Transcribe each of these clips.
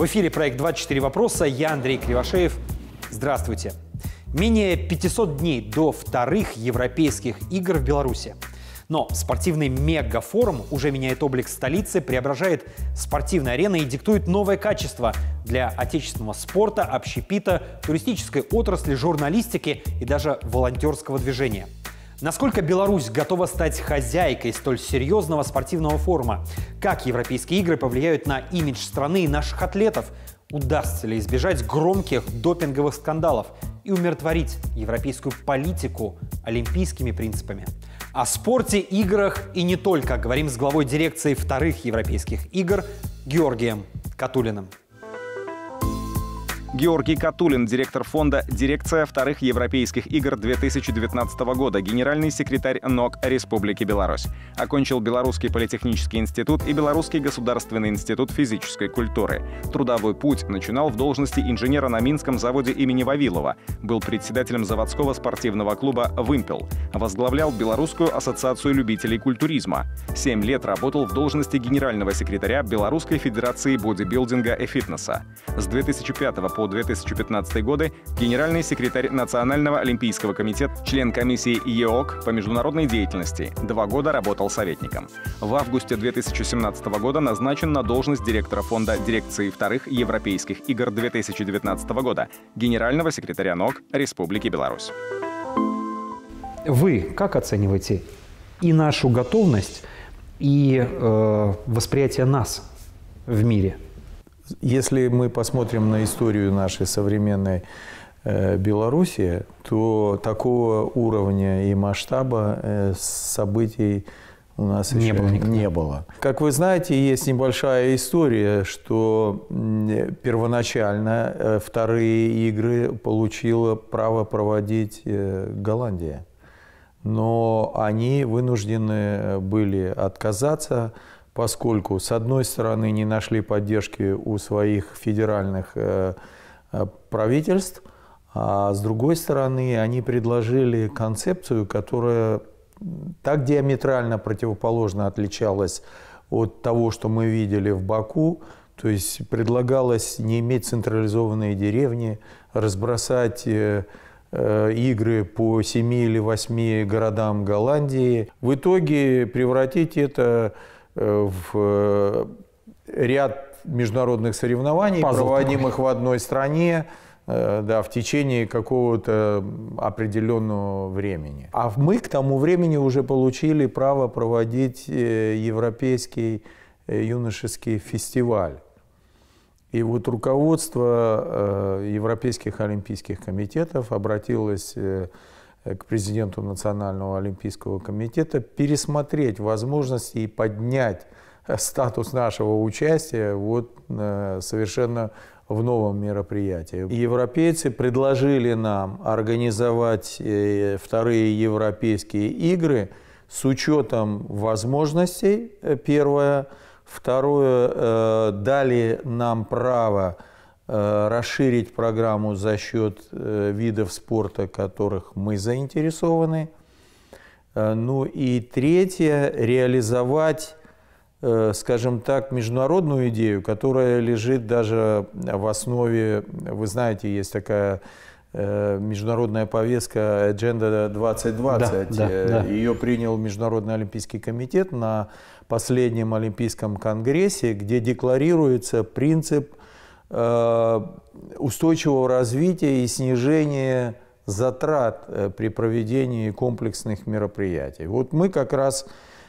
В эфире проект «24 вопроса». Я Андрей Кривошеев. Здравствуйте. Менее 500 дней до вторых европейских игр в Беларуси. Но спортивный мегафорум уже меняет облик столицы, преображает спортивные арены и диктует новое качество для отечественного спорта, общепита, туристической отрасли, журналистики и даже волонтерского движения. Насколько Беларусь готова стать хозяйкой столь серьезного спортивного форума? Как европейские игры повлияют на имидж страны и наших атлетов? Удастся ли избежать громких допинговых скандалов и умиротворить европейскую политику олимпийскими принципами? О спорте, играх и не только говорим с главой дирекции вторых европейских игр Георгием Катулиным. Георгий Катулин, директор фонда «Дирекция вторых европейских игр 2019 года», генеральный секретарь НОК Республики Беларусь. Окончил Белорусский политехнический институт и Белорусский государственный институт физической культуры. Трудовой путь начинал в должности инженера на Минском заводе имени Вавилова. Был председателем заводского спортивного клуба «Вымпел». Возглавлял Белорусскую ассоциацию любителей культуризма. 7 лет работал в должности генерального секретаря Белорусской федерации бодибилдинга и фитнеса. С 2005 по 2015 годы генеральный секретарь Национального олимпийского комитета, член комиссии ЕОК по международной деятельности. 2 года работал советником. В августе 2017 года назначен на должность директора фонда дирекции вторых европейских игр 2019 года, генерального секретаря НОК Республики Беларусь. Вы как оцениваете и нашу готовность, и восприятие нас в мире? Если мы посмотрим на историю нашей современной Беларуси, то такого уровня и масштаба событий у нас еще не было. Как вы знаете, есть небольшая история, что первоначально вторые игры получила право проводить Голландия. Но они вынуждены были отказаться, поскольку, с одной стороны, не нашли поддержки у своих федеральных правительств, а с другой стороны, они предложили концепцию, которая так диаметрально противоположно отличалась от того, что мы видели в Баку. То есть предлагалось не иметь централизованные деревни, разбросать игры по 7 или 8 городам Голландии. В итоге превратить это в ряд международных соревнований, проводимых в одной стране, в течение какого-то определенного времени. А мы к тому времени уже получили право проводить Европейский юношеский фестиваль. И вот руководство Европейских олимпийских комитетов обратилось к президенту Национального олимпийского комитета пересмотреть возможности и поднять статус нашего участия совершенно в новом мероприятии. Европейцы предложили нам организовать вторые европейские игры с учетом возможностей, первое. Второе, дали нам право расширить программу за счет видов спорта, которых мы заинтересованы. Ну и третье, реализовать, скажем так, международную идею, которая лежит даже в основе, вы знаете, есть такая международная повестка Agenda 2020. Да. Ее принял Международный олимпийский комитет на последнем Олимпийском конгрессе, где декларируется принцип устойчивого развития и снижения затрат при проведении комплексных мероприятий. Вот мы как раз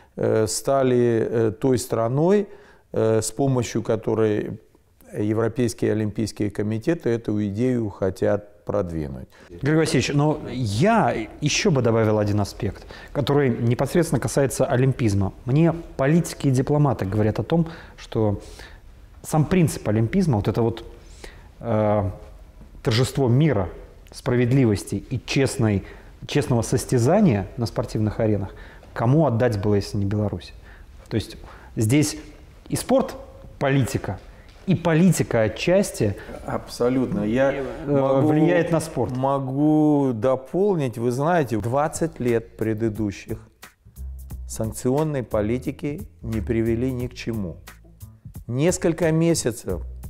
стали той страной, с помощью которой Европейские олимпийские комитеты эту идею хотят продвинуть. Григорий Васильевич, но я еще бы добавил один аспект, который непосредственно касается олимпизма. Мне политики и дипломаты говорят о том, что сам принцип олимпизма, вот это вот торжество мира, справедливости и честного состязания на спортивных аренах, кому отдать было, если не Беларусь? То есть здесь и спорт, политика, и политика отчасти абсолютно влияет на спорт. Могу дополнить, вы знаете, 20 лет предыдущих санкционной политики не привели ни к чему. Несколько месяцев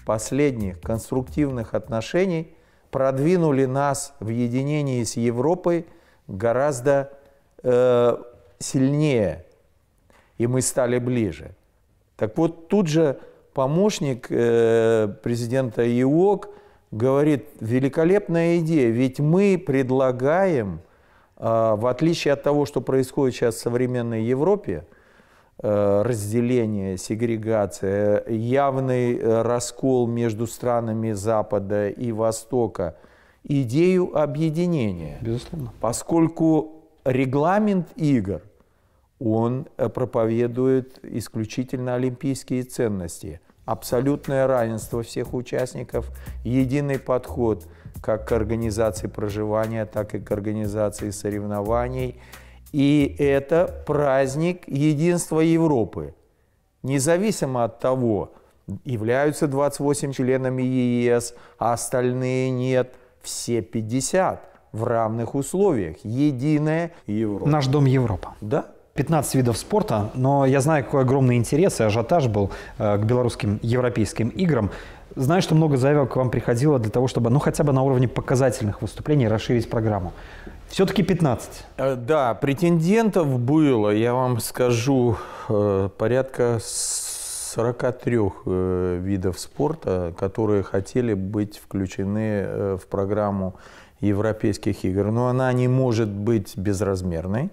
последних конструктивных отношений продвинули нас в единении с Европой гораздо сильнее, и мы стали ближе. Так вот, тут же помощник президента ИОК говорит: великолепная идея, ведь мы предлагаем, в отличие от того, что происходит сейчас в современной Европе, разделение, сегрегация, явный раскол между странами Запада и Востока, идею объединения. Безусловно. Поскольку регламент игр, он проповедует исключительно олимпийские ценности. Абсолютное равенство всех участников, единый подход как к организации проживания, так и к организации соревнований. И это праздник единства Европы. Независимо от того, являются 28 членами ЕС, а остальные нет, все 50 в равных условиях. Единая Европа. Наш дом Европа. Да. 15 видов спорта, но я знаю, какой огромный интерес и ажиотаж был к белорусским европейским играм. Знаю, что много заявок к вам приходило для того, чтобы, ну, хотя бы на уровне показательных выступлений расширить программу. Все-таки 15. Да, претендентов было, я вам скажу, порядка 43 видов спорта, которые хотели быть включены в программу европейских игр. Но она не может быть безразмерной.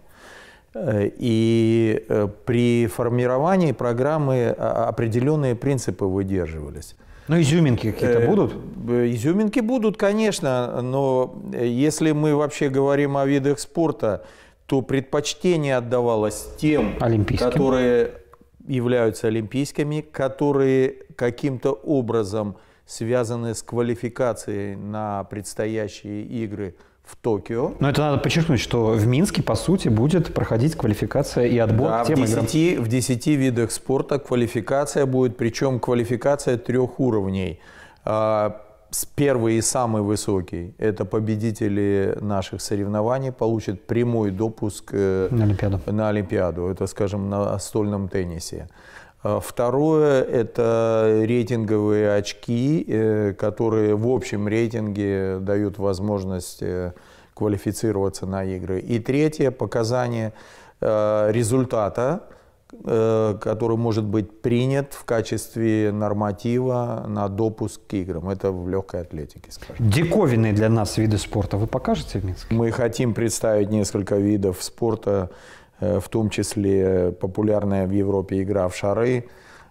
И при формировании программы определенные принципы выдерживались. Ну, изюминки какие-то будут? Изюминки будут, конечно, но если мы вообще говорим о видах спорта, то предпочтение отдавалось тем, которые являются олимпийскими, которые каким-то образом связаны с квалификацией на предстоящие игры в Токио. Но это надо подчеркнуть, что в Минске, по сути, будет проходить квалификация и отбор к тем играм. В 10 видах спорта квалификация будет, причем квалификация 3 уровней. Первый и самый высокий – это победители наших соревнований, получат прямой допуск на Олимпиаду. Это, скажем, на настольном теннисе. Второе – это рейтинговые очки, которые в общем рейтинге дают возможность квалифицироваться на игры. И третье – показание результата, который может быть принят в качестве норматива на допуск к играм. Это в легкой атлетике, скажем. Диковинные для нас виды спорта вы покажете в Минске? Мы хотим представить несколько видов спорта, в том числе популярная в Европе игра в шары,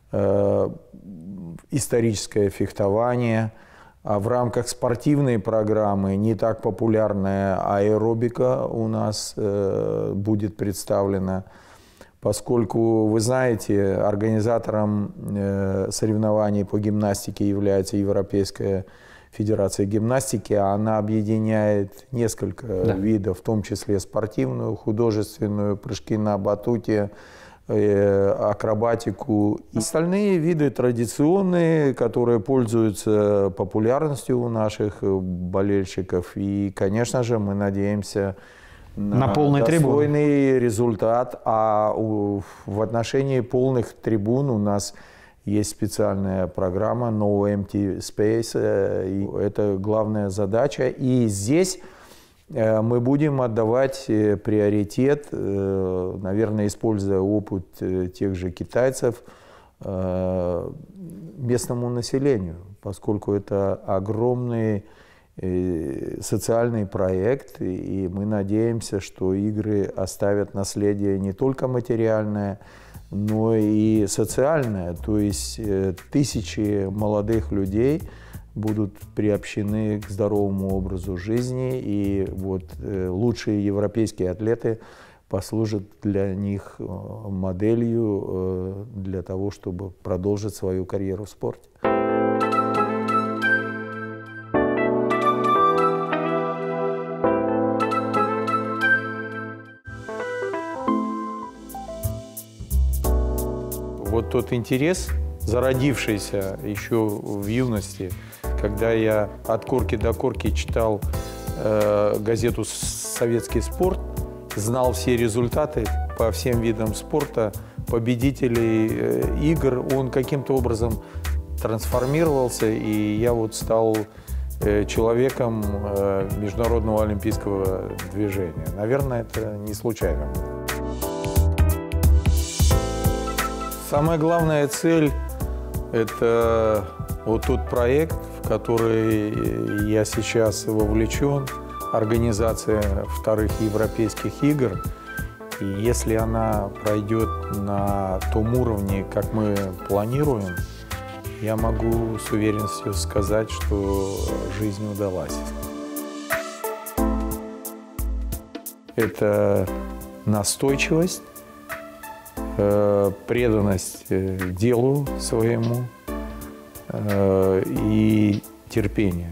историческое фехтование. А в рамках спортивной программы не так популярная аэробика у нас будет представлена, поскольку, вы знаете, организатором соревнований по гимнастике является Европейская Федерация гимнастики. Она объединяет несколько видов, в том числе спортивную, художественную, прыжки на батуте, акробатику. И остальные виды традиционные, которые пользуются популярностью у наших болельщиков. И, конечно же, мы надеемся на достойный результат. А в отношении полных трибун у нас есть специальная программа No Empty Space. Это главная задача. И здесь мы будем отдавать приоритет, наверное, используя опыт тех же китайцев, местному населению, поскольку это огромный социальный проект, и мы надеемся, что игры оставят наследие не только материальное, но и социальное. То есть тысячи молодых людей будут приобщены к здоровому образу жизни, и вот лучшие европейские атлеты послужат для них моделью для того, чтобы продолжить свою карьеру в спорте. Вот тот интерес, зародившийся еще в юности, когда я от корки до корки читал газету «Советский спорт», знал все результаты по всем видам спорта, победителей игр, он каким-то образом трансформировался, и я вот стал человеком международного олимпийского движения. Наверное, это не случайно. Самая главная цель – это вот тот проект, в который я сейчас вовлечен, организация вторых Европейских игр. И если она пройдет на том уровне, как мы планируем, я могу с уверенностью сказать, что жизнь удалась. Это настойчивость, преданность делу своему и терпение.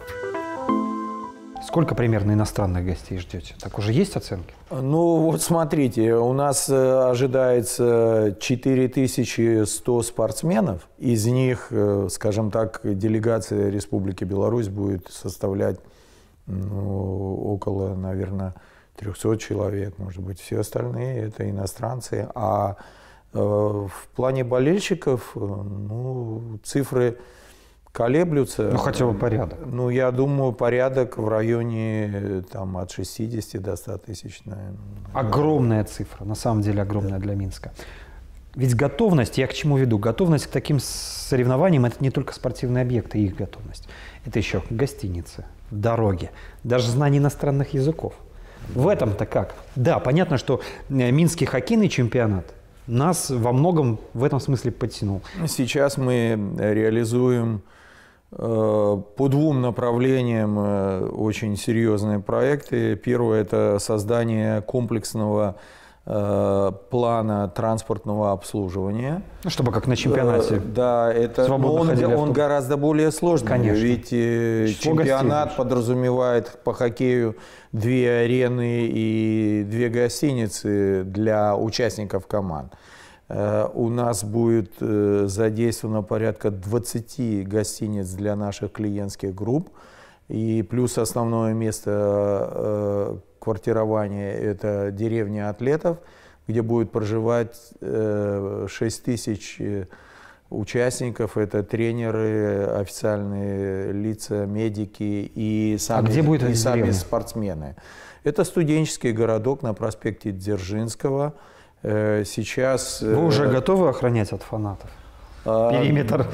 Сколько примерно иностранных гостей ждете? Так уже есть оценки? Ну вот смотрите, у нас ожидается 4100 спортсменов. Из них, скажем так, делегация Республики Беларусь будет составлять около, наверное, 300 человек. Может быть, все остальные – это иностранцы. А в плане болельщиков, цифры колеблются. Ну, хотя бы порядок. Ну, я думаю, порядок в районе от 60 до 100 тысяч, наверное. Огромная цифра, на самом деле огромная для Минска. Ведь готовность, я к чему веду? Готовность к таким соревнованиям – это не только спортивные объекты и их готовность. Это еще гостиницы, дороги, даже знание иностранных языков. В этом-то как? Да, понятно, что Минский хоккейный чемпионат нас во многом в этом смысле подтянул. Сейчас мы реализуем по двум направлениям очень серьезные проекты. Первое – это создание комплексного плана транспортного обслуживания. Ну, чтобы как на чемпионате. Да, он гораздо более сложный. Конечно. Ведь чемпионат подразумевает по хоккею 2 арены и 2 гостиницы для участников команд. У нас будет задействовано порядка 20 гостиниц для наших клиентских групп. И плюс основное место квартирования – это деревня атлетов, где будет проживать 6 тысяч участников. Это тренеры, официальные лица, медики и сами спортсмены. Это студенческий городок на проспекте Дзержинского. Сейчас... Вы уже готовы охранять от фанатов? Периметр,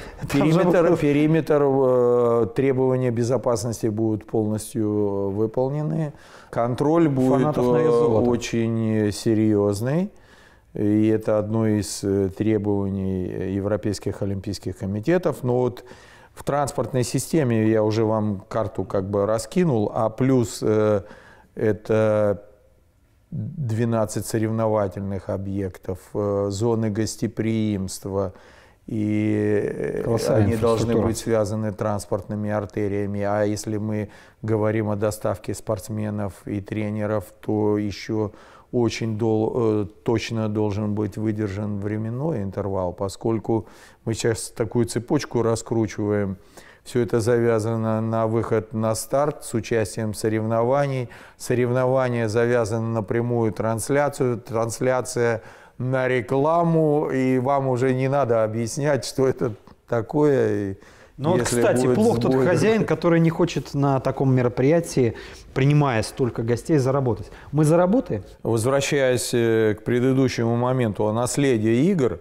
требования безопасности будут полностью выполнены. Контроль будет очень серьезный. И это одно из требований Европейских олимпийских комитетов. Но вот в транспортной системе я уже вам карту раскинул, а плюс это 12 соревновательных объектов, зоны гостеприимства. И они должны быть связаны транспортными артериями. А если мы говорим о доставке спортсменов и тренеров, то еще очень точно должен быть выдержан временной интервал, поскольку мы сейчас такую цепочку раскручиваем. Все это завязано на выход на старт с участием соревнований. Соревнования завязаны на прямую трансляцию. Трансляция на рекламу, и вам уже не надо объяснять, что это такое. Ну вот, кстати, плох тот хозяин, который не хочет на таком мероприятии, принимая столько гостей, заработать. Мы заработаем? Возвращаясь к предыдущему моменту о наследии игр,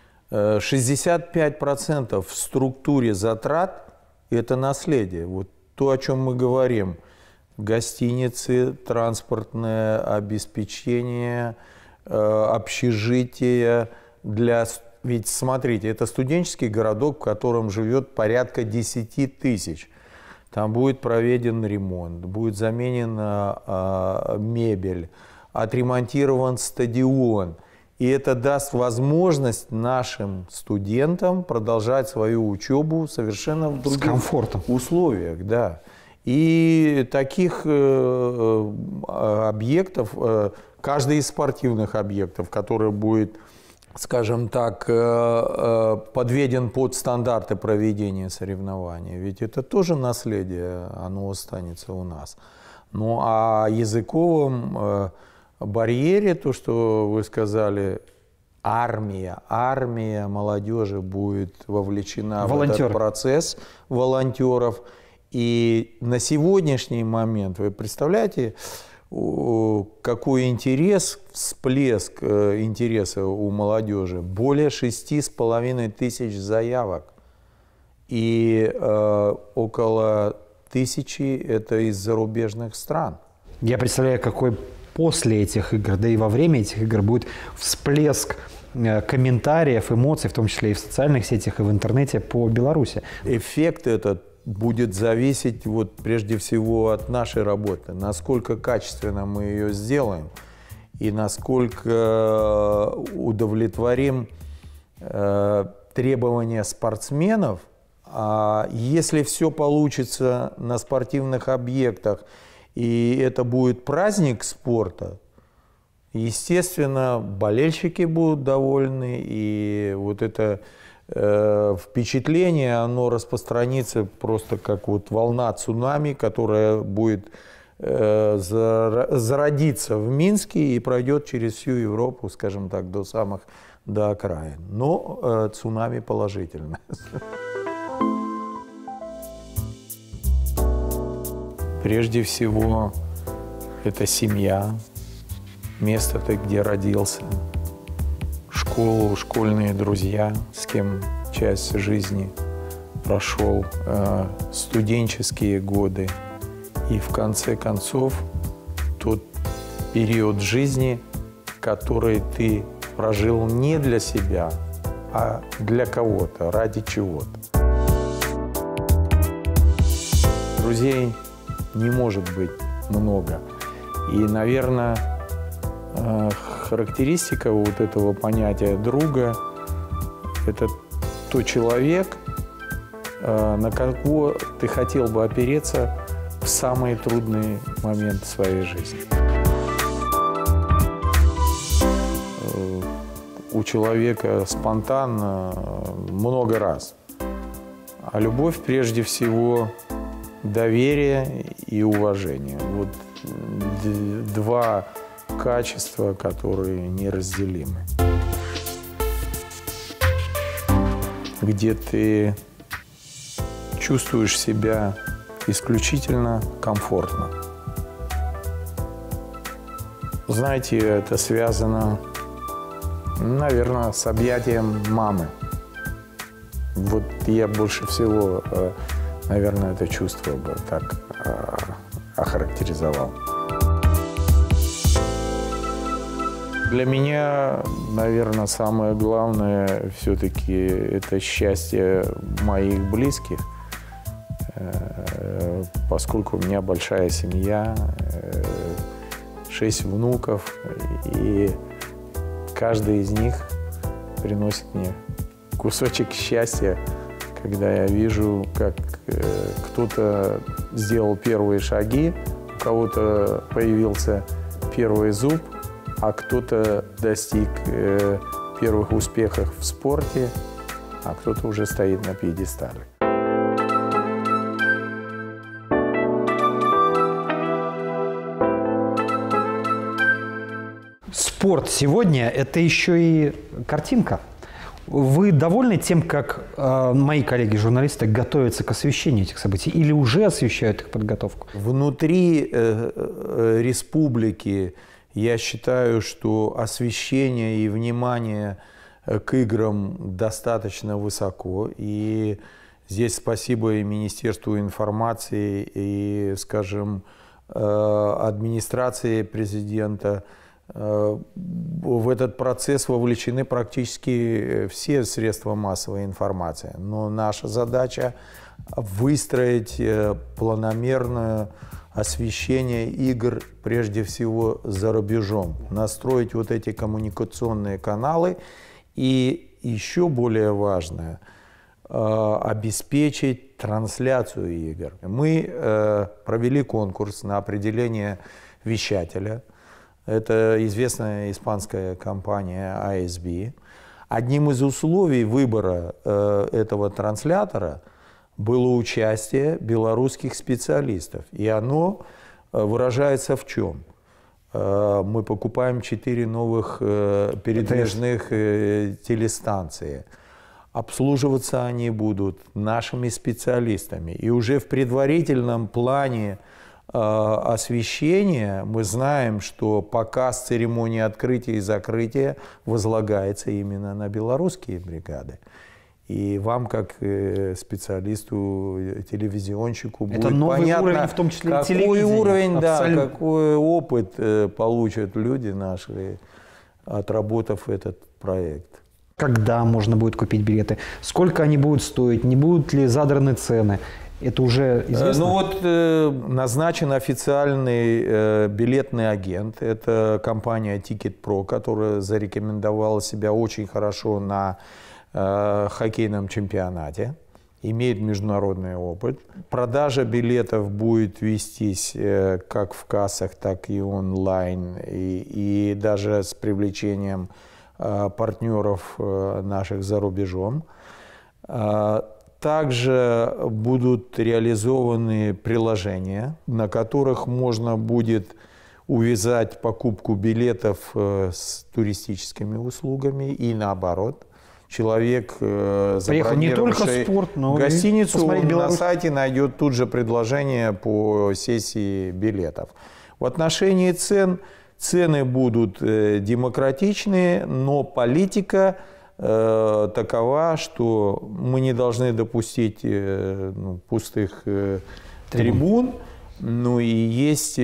65% в структуре затрат – это наследие. Вот то, о чем мы говорим. Гостиницы, транспортное обеспечение, общежитие для... Ведь смотрите, это студенческий городок, в котором живет порядка 10 тысяч. Там будет проведен ремонт, будет заменена мебель, отремонтирован стадион. И это даст возможность нашим студентам продолжать свою учебу совершенно в других условиях. Да. И таких объектов, каждый из спортивных объектов, который будет, скажем так, подведен под стандарты проведения соревнований, ведь это тоже наследие, оно останется у нас. Ну а языковом барьере, то, что вы сказали, армия молодежи будет вовлечена в этот процесс волонтеров. И на сегодняшний момент, вы представляете, какой интерес, всплеск интереса у молодежи? Более 6500 заявок. И около 1000 это из зарубежных стран. Я представляю, какой после этих игр, да и во время этих игр будет всплеск комментариев, эмоций, в том числе и в социальных сетях, и в интернете по Беларуси. Эффект этот будет зависеть вот прежде всего от нашей работы, насколько качественно мы ее сделаем и насколько удовлетворим требования спортсменов. А если все получится на спортивных объектах и это будет праздник спорта, естественно, болельщики будут довольны, и вот это впечатление, оно распространится просто как вот волна цунами, которая будет зародиться в Минске и пройдет через всю Европу, скажем так, до окраин. Но цунами положительное. Прежде всего, это семья, место, где родился, школу, школьные друзья, с кем часть жизни прошел, студенческие годы. И в конце концов, тот период жизни, который ты прожил не для себя, а для кого-то, ради чего-то. Друзей не может быть много. И, наверное, характеристика вот этого понятия друга – это тот человек, на кого ты хотел бы опереться в самые трудные моменты своей жизни. У человека спонтанно много раз. А любовь прежде всего доверие и уважение. Вот два качества, которые неразделимы. Где ты чувствуешь себя исключительно комфортно. Знаете, это связано, наверное, с объятием мамы. Вот я больше всего, наверное, это чувство бы так охарактеризовал. Для меня, наверное, самое главное все-таки это счастье моих близких, поскольку у меня большая семья, 6 внуков, и каждый из них приносит мне кусочек счастья, когда я вижу, как кто-то сделал первые шаги, у кого-то появился первый зуб, а кто-то достиг первых успехов в спорте, а кто-то уже стоит на пьедестале. Спорт сегодня – это еще и картинка. Вы довольны тем, как мои коллеги-журналисты готовятся к освещению этих событий или уже освещают их подготовку? Внутри республики я считаю, что освещение и внимание к играм достаточно высоко. И здесь спасибо и Министерству информации, и, скажем, администрации президента. В этот процесс вовлечены практически все средства массовой информации. Но наша задача – выстроить планомерное освещение игр, прежде всего, за рубежом. Настроить вот эти коммуникационные каналы. И еще более важное – обеспечить трансляцию игр. Мы провели конкурс на определение вещателя. Это известная испанская компания ASB. Одним из условий выбора этого транслятора было участие белорусских специалистов. И оно выражается в чем? Мы покупаем 4 новых передвижных телестанции. Обслуживаться они будут нашими специалистами. И уже в предварительном плане освещения мы знаем, что показ церемонии открытия и закрытия возлагается именно на белорусские бригады. И вам, как специалисту, телевизионщику, это будет новый понятно, уровень, в том числе и какой уровень, абсолютно. да, какой опыт получат люди наши, отработав этот проект. Когда можно будет купить билеты? Сколько они будут стоить? Не будут ли задраны цены? Это уже известно? Ну вот назначен официальный билетный агент. Это компания Ticket Pro, которая зарекомендовала себя очень хорошо на хоккейном чемпионате, имеет международный опыт. Продажа билетов будет вестись как в кассах, так и онлайн, и даже с привлечением партнеров наших за рубежом. Также будут реализованы приложения, на которых можно будет увязать покупку билетов с туристическими услугами и наоборот. Человек, забронировавший гостиницу, на сайте найдет тут же предложение по сессии билетов. В отношении цен, цены будут демократичные, но политика такова, что мы не должны допустить пустых трибун. Ну и есть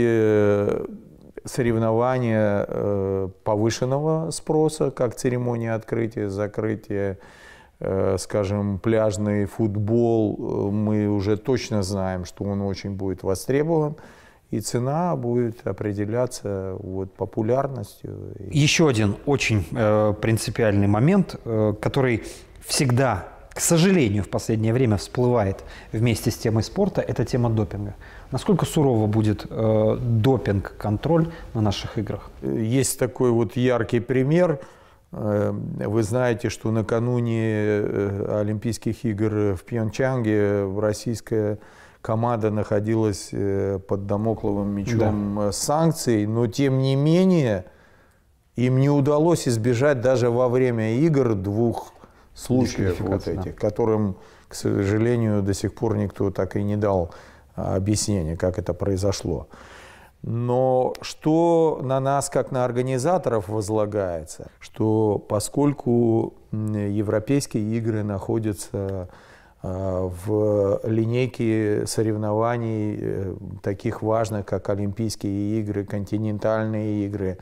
соревнования повышенного спроса, как церемония открытия, закрытия, скажем, пляжный футбол. Мы уже точно знаем, что он очень будет востребован. И цена будет определяться вот популярностью. Еще один очень принципиальный момент, который всегда, к сожалению, в последнее время всплывает вместе с темой спорта, это тема допинга. Насколько сурово будет допинг-контроль на наших играх? Есть такой вот яркий пример. Вы знаете, что накануне Олимпийских игр в Пхенчхане российская команда находилась под дамокловым мечом санкций, но тем не менее им не удалось избежать даже во время игр 2 случаев вот этих, которым, к сожалению, до сих пор никто так и не дал объяснения, как это произошло. Но что на нас, как на организаторов, возлагается, что поскольку европейские игры находятся в линейке соревнований, таких важных, как Олимпийские игры, континентальные игры,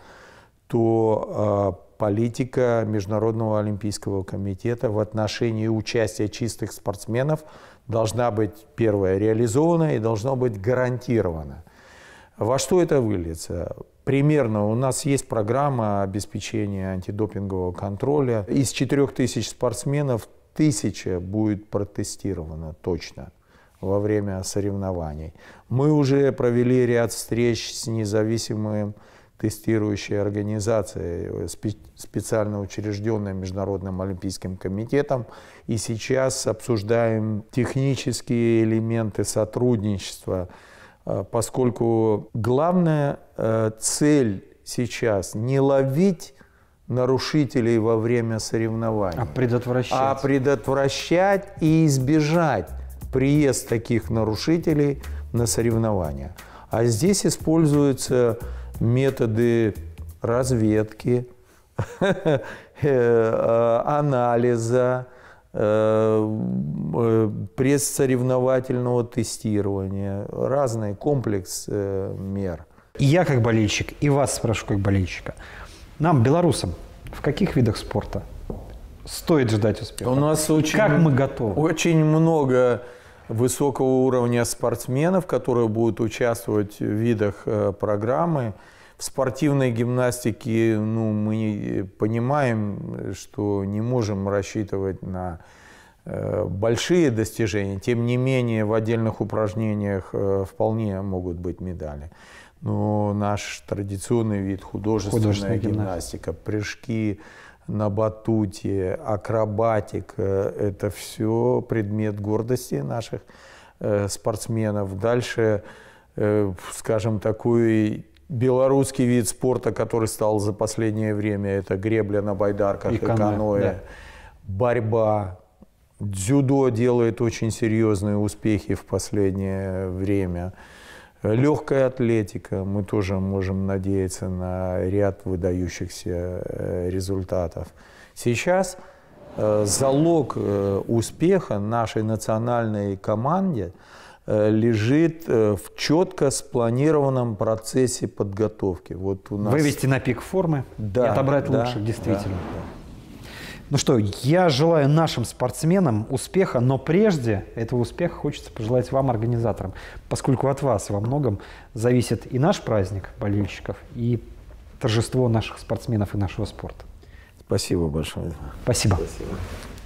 то политика Международного олимпийского комитета в отношении участия чистых спортсменов должна быть, первое, реализована и должна быть гарантирована. Во что это выльется? Примерно у нас есть программа обеспечения антидопингового контроля. Из 4000 спортсменов 1000 будет протестировано точно во время соревнований. Мы уже провели ряд встреч с независимой тестирующей организацией, специально учрежденной Международным олимпийским комитетом. И сейчас обсуждаем технические элементы сотрудничества, поскольку главная цель сейчас не ловить нарушителей во время соревнований, а предотвращать и избежать приезд таких нарушителей на соревнования. А здесь используются методы разведки, анализа, предсоревновательного тестирования, разный комплекс мер. И я как болельщик, и вас спрошу как болельщика. Нам, белорусам, в каких видах спорта стоит ждать успеха? У нас как мы готовы? Очень много высокого уровня спортсменов, которые будут участвовать в видах программы. В спортивной гимнастике мы понимаем, что не можем рассчитывать на большие достижения. Тем не менее, в отдельных упражнениях вполне могут быть медали. Но наш традиционный вид, художественная гимнастика, прыжки на батуте, акробатика, это все предмет гордости наших спортсменов. Дальше, скажем, такой белорусский вид спорта, который стал за последнее время, это гребля на байдарках и каноэ, да. Борьба. Дзюдо делает очень серьезные успехи в последнее время. Легкая атлетика. Мы тоже можем надеяться на ряд выдающихся результатов. Сейчас залог успеха нашей национальной команде лежит в четко спланированном процессе подготовки. Вот у нас... Вывести на пик формы, да, и отобрать лучших, действительно. Да. Ну что, я желаю нашим спортсменам успеха, но прежде этого успеха хочется пожелать вам, организаторам, поскольку от вас во многом зависит и наш праздник болельщиков, и торжество наших спортсменов и нашего спорта. Спасибо большое. Спасибо. Спасибо.